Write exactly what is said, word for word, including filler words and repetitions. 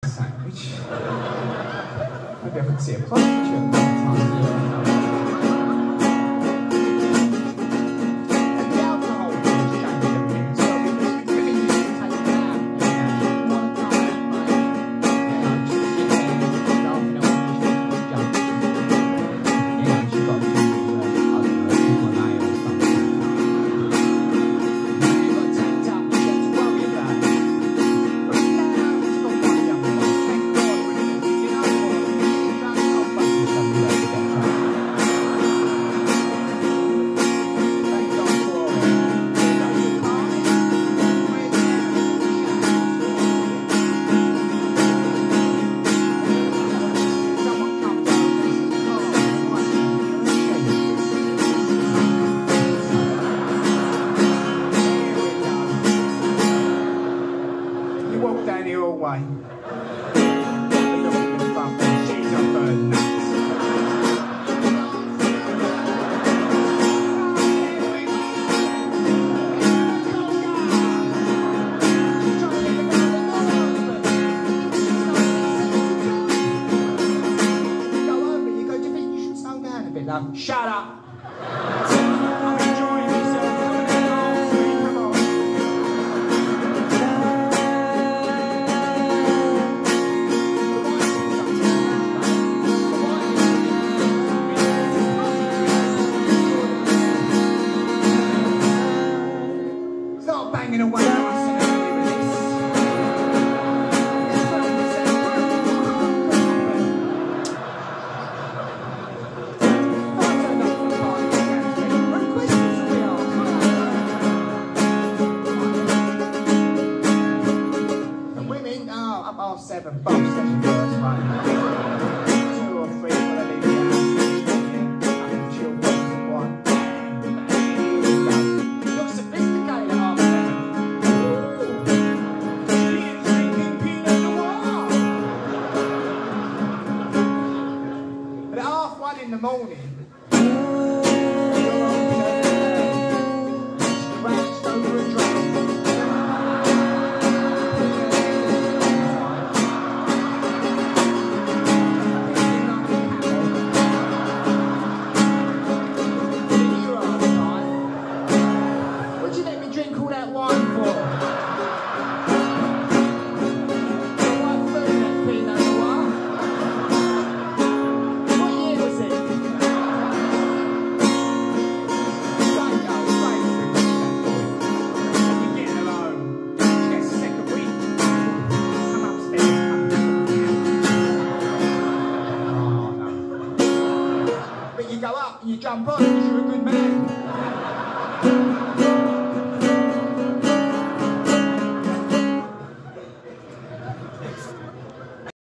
sandwich. Maybe I could see a prostitute sometime. Down here all way. She's up her nuts. Go over, you go, do you think you should slow down a bit, love? Shut up. I'm enjoying myself. Come on. Banging away nice and early with this. The women are up half seven, both session first, right? Two or three will they leave the house. I can chill bottles of wine. You're sophisticated at half seven. But at half one in the morning, scratched over a drum. What do you let me drink all that wine for? You go up and you jump on because you're a good man.